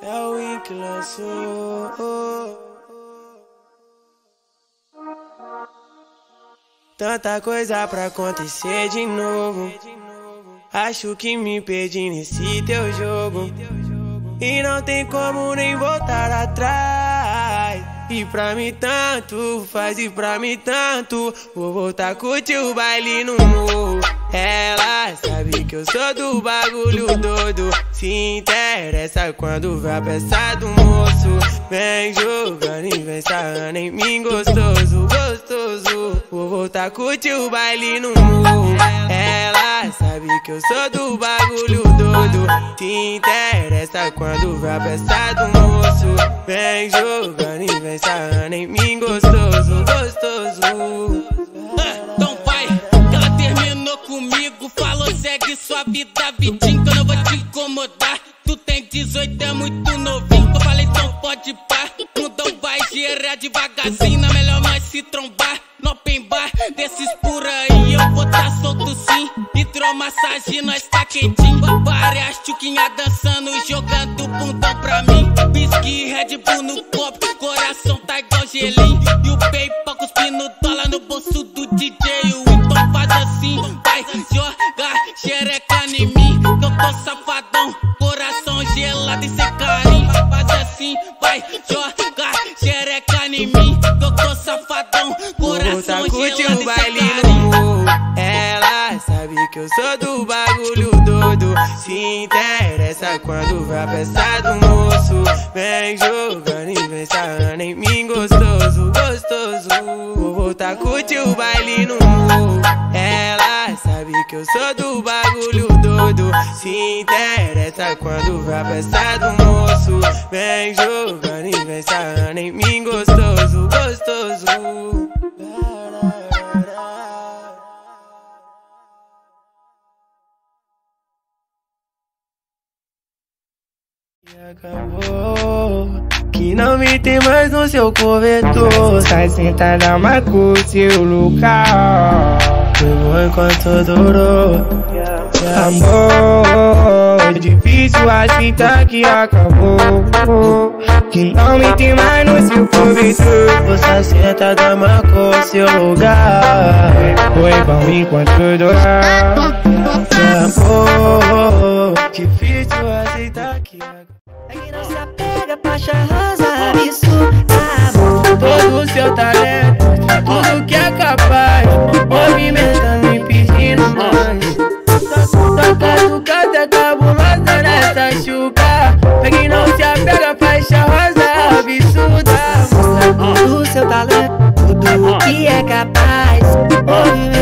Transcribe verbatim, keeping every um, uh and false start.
É o Win que lançou. Tanta coisa pra acontecer de novo. Acho que me perdi nesse teu jogo. E não tem como nem voltar atrás. E pra mim tanto faz, e pra mim tanto. Vou voltar a curtir o baile no morro. Ela sabe que eu sou do bagulho doido. Se interessa quando vê a peça do moço. Vem jogando e vem sarrando em mim gostoso, gostoso. Vou voltar a curtir o baile no morro. Ela sabe que eu sou do bagulho doido. Se interessa quando vê a peça do moço. Vem jogando e vem sarrando em mim gostoso, gostoso. Ah, então vai, que ela terminou comigo. Falou segue sua vida, Vitinho, que eu não vou te incomodar. Tu tem dezoito, é muito novinho. Eu falei então pode pá. Mudou vai gerar devagarzinho. Na melhor nós se trombar no open bar. Desses por aí eu vou tá solto sim. Hidromassagem nós tá quentinho. Várias tchuquinhas dançando e jogando bundão pra mim. Whisky, Red Bull no copo, coração tá igual gelinho. E o PayPal cuspindo dólar no bolso do D J. O então faz assim, vai jogar xereca em mim, que eu tô safadão, coração gelado e sem carinho. Faz assim, vai jogar xereca em mim, que eu tô safadão, coração gelado e sem carinho. Ela sabe que eu sou do bagulho doido. Se interessa quando vê a peça do moço. Vem jogando e vem sarrando em mim gostoso, gostoso. Vou voltar a curtir o baile no morro. Ela sabe que eu sou do bagulho doido. Se interessa quando vê a peça do moço. Vem jogando e vem sarrando em mim gostoso, gostoso. E acabou, que não me tem mais no seu cobertor. Sai sentada, marcou seu lugar. Pegou enquanto durou. Amor, difícil aceitar que acabou. Que não me tem mais no seu cobertor. Você sentada, marcou seu lugar. Foi bom enquanto durar. Amor, difícil aceitar que acabou. É que não se apega pra charrosa, isso tá bom. Todo o seu talento, tudo que é capaz. Movimentando e pedindo mais. Toca do canto é cabulosa nessa chuca. É que não se apega pra charrosa, absurda. Mostra todo o seu talento, tudo que é capaz. Movimento